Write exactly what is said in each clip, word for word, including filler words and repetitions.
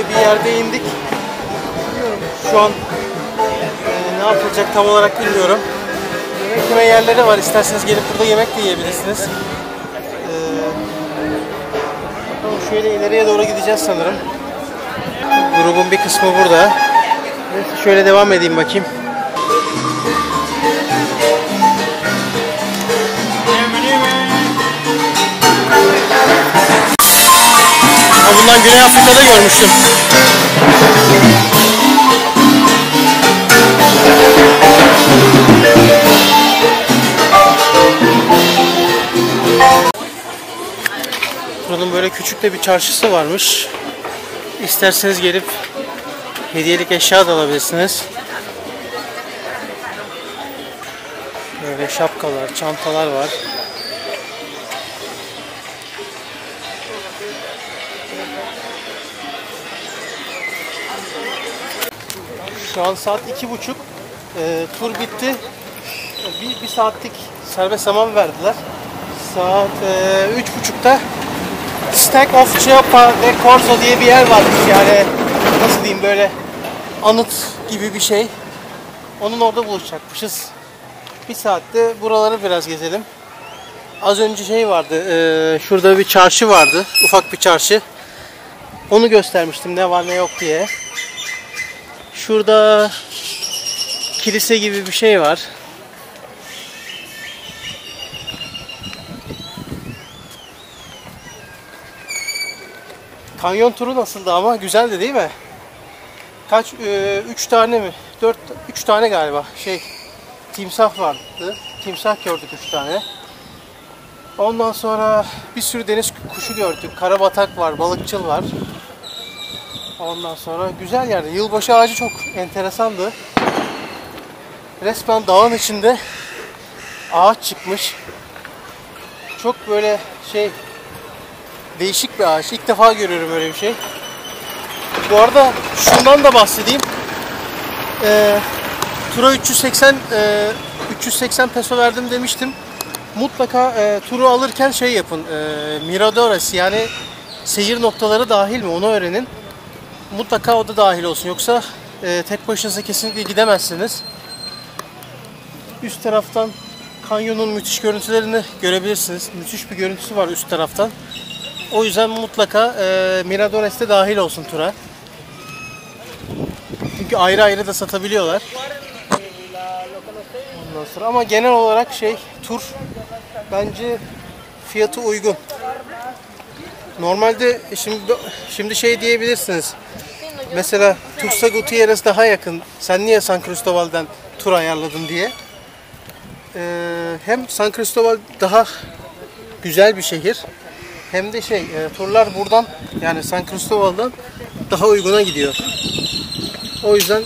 bir yerde indik. Bilmiyorum şu an e, ne yapılacak tam olarak bilmiyorum. Yemek yeme yerleri var. İsterseniz gelip burada yemek de yiyebilirsiniz. Ee, bakalım şöyle ileriye doğru gideceğiz sanırım. Grubun bir kısmı burada. Neyse şöyle devam edeyim bakayım. Bundan Güney Afrika'da görmüştüm. Buranın böyle küçük de bir çarşısı varmış. İsterseniz gelip hediyelik eşya da alabilirsiniz. Böyle şapkalar, çantalar var. Şu an saat iki buçuk. E, tur bitti. Bir, bir saatlik serbest zaman verdiler. Saat e, üç buçukta Stack of Chiapa de Corzo diye bir yer varmış. Yani nasıl diyeyim, böyle anıt gibi bir şey. Onun orada buluşacakmışız. Bir saatte buraları biraz gezelim. Az önce şey vardı. E, şurada bir çarşı vardı. Ufak bir çarşı. Onu göstermiştim ne var ne yok diye. Şurada kilise gibi bir şey var. Kanyon turu nasıldı ama? Güzeldi değil mi? Kaç? E, üç tane mi? Dört, üç tane galiba. Şey, timsah vardı. Timsah gördük üç tane. Ondan sonra bir sürü deniz kuşu gördük. Karabatak var, balıkçıl var. Ondan sonra güzel yerde. Yılbaşı ağacı çok enteresandı. Resmen dağın içinde ağaç çıkmış. Çok böyle şey, değişik bir ağaç. İlk defa görüyorum öyle bir şey. Bu arada şundan da bahsedeyim. Ee, tura üç yüz seksen e, üç yüz seksen peso verdim demiştim. Mutlaka e, turu alırken şey yapın. E, Miradores, yani seyir noktaları dahil mi onu öğrenin. Mutlaka o da dahil olsun. Yoksa e, tek başınıza kesinlikle gidemezsiniz. Üst taraftan kanyonun müthiş görüntülerini görebilirsiniz. Müthiş bir görüntüsü var üst taraftan. O yüzden mutlaka e, Miradores de dahil olsun tura. Çünkü ayrı ayrı da satabiliyorlar. Ondan sonra ama genel olarak şey, tur bence fiyatı uygun. Normalde şimdi şimdi şey diyebilirsiniz. Mesela Tuxtla Gutierrez daha yakın. Sen niye San Cristobal'den tur ayarladın diye. Ee, hem San Cristobal daha güzel bir şehir. Hem de şey, e, turlar buradan, yani San Cristobal'dan daha uyguna gidiyor. O yüzden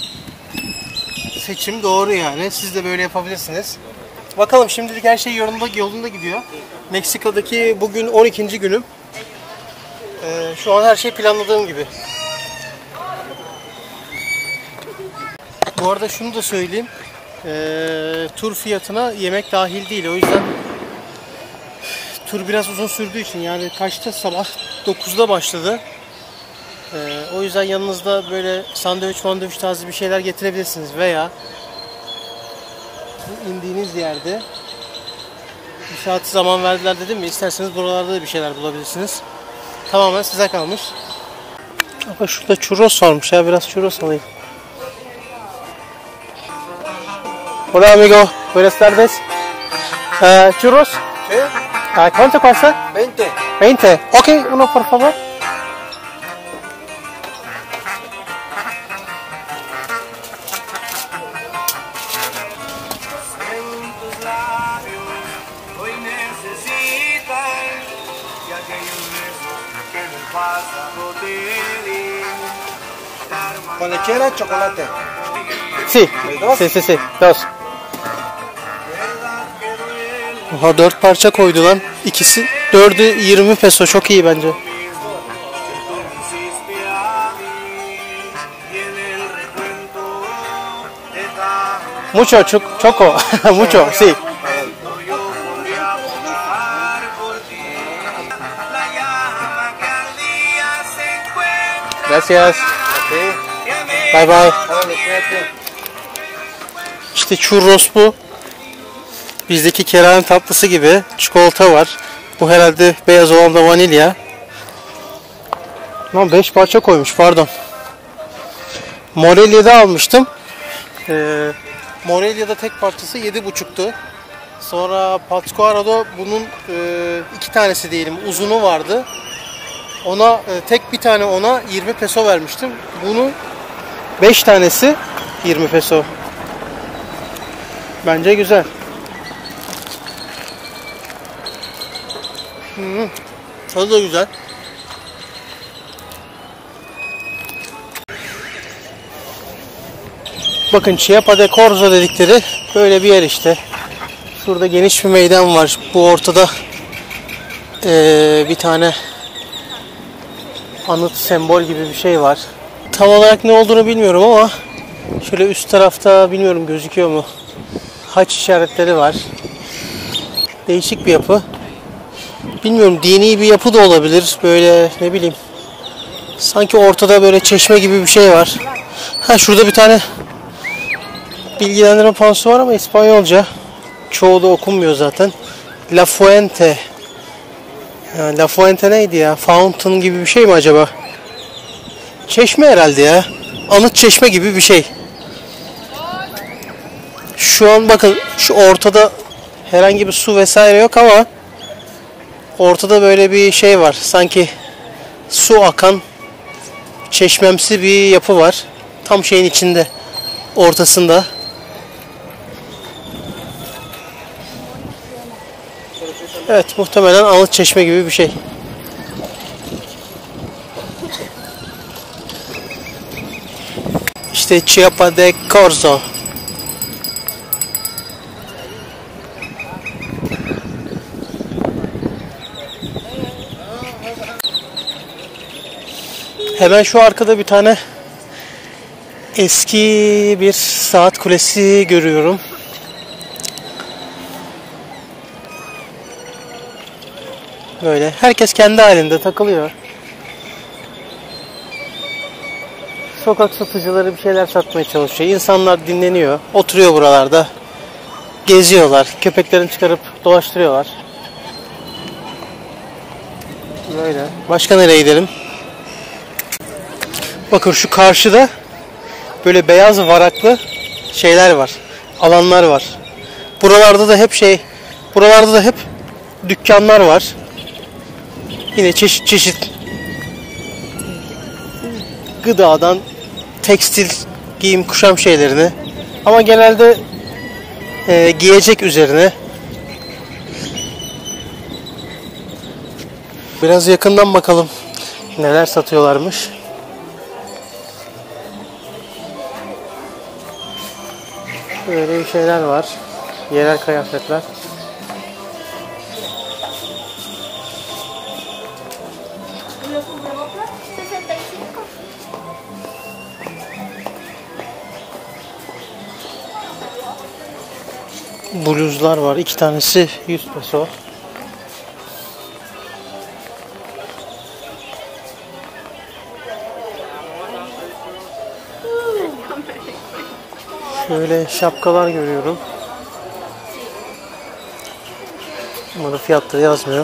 seçim doğru yani. Siz de böyle yapabilirsiniz. Bakalım, şimdilik her şey yolunda, yolunda gidiyor. Meksika'daki bugün on ikinci günüm. Ee, şu an her şey planladığım gibi. Bu arada şunu da söyleyeyim. Ee, tur fiyatına yemek dahil değil. O yüzden tur biraz uzun sürdüğü için, yani kaçta, sabah dokuzda başladı. Ee, o yüzden yanınızda böyle sandviç mandviç tarzı bir şeyler getirebilirsiniz veya indiğiniz yerde bir saat zaman verdiler dedim mi, isterseniz buralarda da bir şeyler bulabilirsiniz. Tamamen size kalmış. Ama şurada churros varmış ya, biraz churros alayım. Hola amigo, buenas tardes. Uh, churros. ¿Sí? Uh, ¿Cuánto cuesta? veinte. veinte. Ok, uno por favor. Con lechera, chocolate. Sí, sí, sí, sí. Dos. Oha, dört parça koydu lan. İkisi, dördü yirmi peso, çok iyi bence. Mucho, choco, mucho, sí. Gracias. Okay. Bye bye. Órale, cuídate. İşte churros bu. Bizdeki kerane tatlısı gibi. Çikolata var. Bu herhalde beyaz olan da vanilya. Lan beş parça koymuş, pardon. Morelia'da almıştım. Ee, Morelia'da tek parçası yedi buçuktu. Sonra Pátzcuaro'da bunun e, iki tanesi diyelim uzunu vardı. Ona e, tek bir tane ona yirmi peso vermiştim. Bunun beş tanesi yirmi peso. Bence güzel. Hmm, tadı da güzel. Bakın Chiapa de Corzo dedikleri böyle bir yer işte. Şurada geniş bir meydan var. Bu ortada ee, bir tane anıt sembol gibi bir şey var. Tam olarak ne olduğunu bilmiyorum ama şöyle üst tarafta bilmiyorum gözüküyor mu? Haç işaretleri var. Değişik bir yapı. Bilmiyorum, dini bir yapı da olabilir. Böyle ne bileyim. Sanki ortada böyle çeşme gibi bir şey var. Ha şurada bir tane bilgilendirme panosu var ama İspanyolca. Çoğu da okunmuyor zaten. La Fuente. Yani La Fuente neydi ya? Fountain gibi bir şey mi acaba? Çeşme herhalde ya. Anıt çeşme gibi bir şey. Şu an bakın şu ortada herhangi bir su vesaire yok ama ortada böyle bir şey var. Sanki su akan çeşmemsi bir yapı var. Tam şeyin içinde. Ortasında. Evet, muhtemelen anıt çeşme gibi bir şey. İşte Chiapa de Corzo. Hemen şu arkada bir tane eski bir saat kulesi görüyorum. Böyle herkes kendi halinde takılıyor. Sokak satıcıları bir şeyler satmaya çalışıyor. İnsanlar dinleniyor. Oturuyor buralarda. Geziyorlar. Köpeklerini çıkarıp dolaştırıyorlar. Böyle. Başka nereye gidelim? Bakın şu karşıda böyle beyaz varaklı şeyler var. Alanlar var. Buralarda da hep şey, buralarda da hep dükkanlar var. Yine çeşit çeşit gıdadan tekstil, giyim, kuşam şeylerini ama genelde e, giyecek üzerine. Biraz yakından bakalım neler satıyorlarmış. Böyle bir şeyler var. Yerel kıyafetler. Bluzlar var. İki tanesi yüz peso. Şöyle şapkalar görüyorum. Burada fiyatları yazmıyor.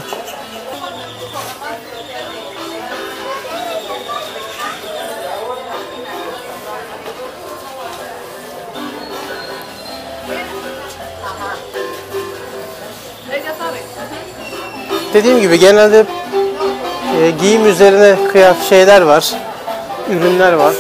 Dediğim gibi genelde e, giyim üzerine kıyafet şeyler var. Ürünler var.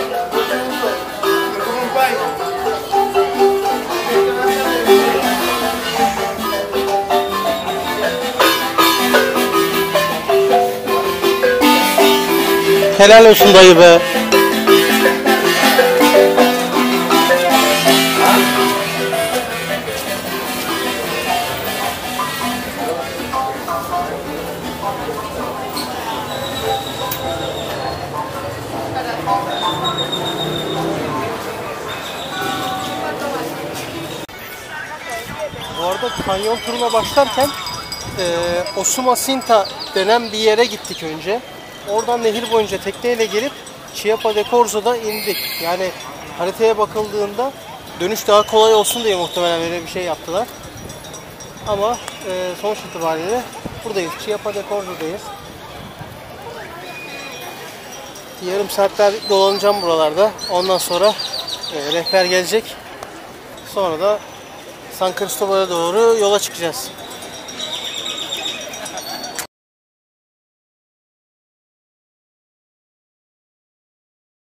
Helal olsun dayı be. Bu arada kanyon turuna başlarken e, Osumacinta denen bir yere gittik önce. Oradan nehir boyunca tekneyle gelip Chiapa de Corzo'da indik. Yani haritaya bakıldığında dönüş daha kolay olsun diye muhtemelen böyle bir şey yaptılar. Ama e, sonuç itibariyle buradayız. Chiapa de Corzo'dayız. Yarım saatler dolanacağım buralarda. Ondan sonra e, rehber gelecek. Sonra da San Cristobal'a doğru yola çıkacağız.